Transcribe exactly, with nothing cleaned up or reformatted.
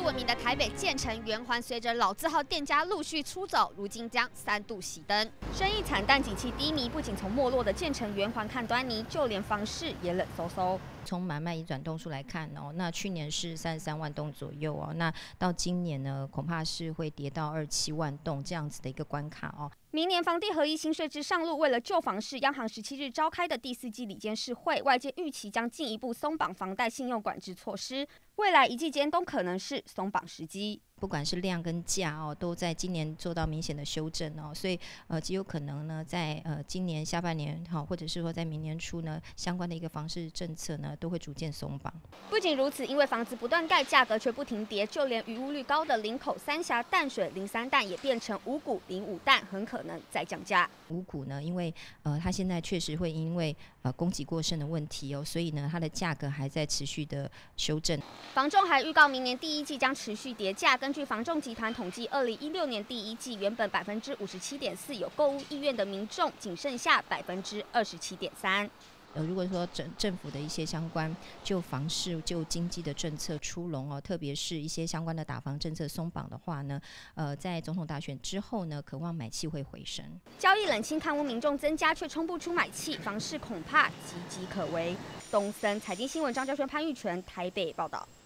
闻名的台北建成圆环，随着老字号店家陆续出走，如今将三度熄灯，生意惨淡，景气低迷。不仅从没落的建成圆环看端倪，就连房市也冷飕飕。 从买卖移转栋数来看哦，那去年是三十三万栋左右哦，那到今年呢，恐怕是会跌到二十七万栋这样子的一个关卡哦。 明年房地合一新税制上路，为了救房市，央行十七日召开的第四季理监事会，外界预期将进一步松绑房贷信用管制措施，未来一季间都可能是松绑时机。 不管是量跟价哦，都在今年做到明显的修正哦，所以呃极有可能呢，在呃今年下半年哈，或者是说在明年初呢，相关的一个房市政策呢，都会逐渐松绑。 不仅如此，因为房子不断盖，价格却不停跌，就连余屋率高的林口三峡淡水零三淡也变成五股零五淡，很可能再降价。 五股呢，因为呃它现在确实会因为呃供给过剩的问题哦，所以呢它的价格还在持续的修正。 房仲还预告，明年第一季将持续跌价。根据房仲集团统计，二零一六年第一季原本百分之五十七点四有购物意愿的民众，仅剩下百分之二十七点三。 呃，如果说政政府的一些相关就房市、就经济的政策出笼哦，特别是一些相关的打房政策松绑的话呢，呃，在总统大选之后呢，渴望买气会回升。 交易冷清，看屋民众增加，却冲不出买气，房市恐怕岌岌可危。东森财经新闻张教授潘玉泉台北报道。